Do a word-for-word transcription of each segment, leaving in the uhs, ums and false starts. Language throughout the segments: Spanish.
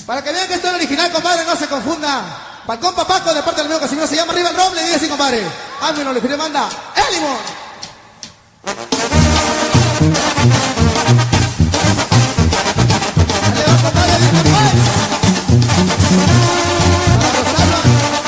Para que vean que esto es original, compadre, no se confunda. Para el compa Paco, de parte del amigo Casimiro, se llama Arriba el Roble, diga así, compadre. Ámbino, le quiere manda. ¡El limón! Dale, va, compadre, dile, pues. Para gozarlo.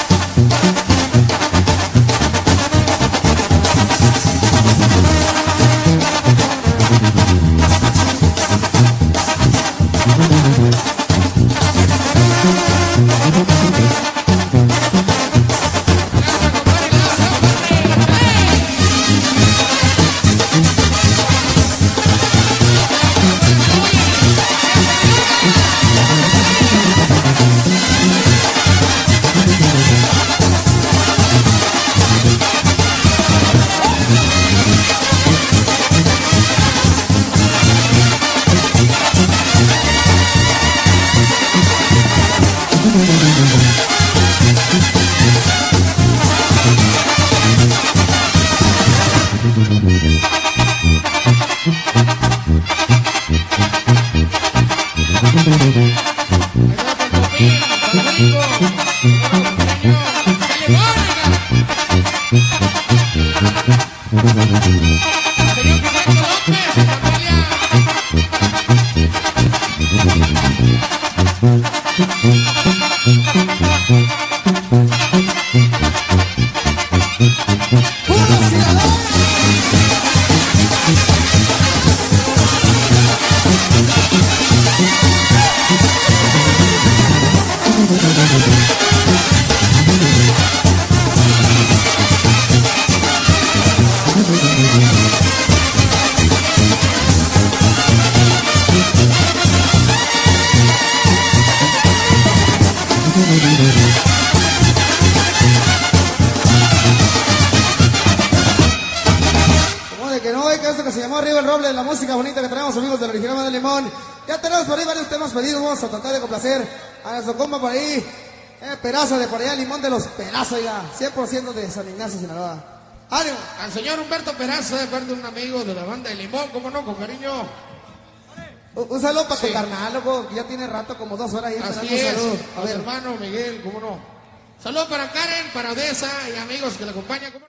Como de que no, hay que esto que se llamó Arriba el Roble, la música bonita que traemos, amigos del original de Limón. Ya tenemos por ahí varios temas pedidos, vamos a tratar de complacer a nuestro compa por ahí, eh, Peraza de por allá, Limón de los Peraza, ya, cien por ciento de San Ignacio, Sinaloa. ¡Ánimo! Al señor Humberto Peraza, de parte de un amigo de la banda de Limón, cómo no, con cariño. Un, un saludo para Sí. tu carnal, loco, que ya tiene rato, como dos horas ahí esperando Así un es, saludo. A a mi ver. hermano Miguel, cómo no. Saludos para Karen, para Odessa y amigos que la acompañan. ¿Cómo no?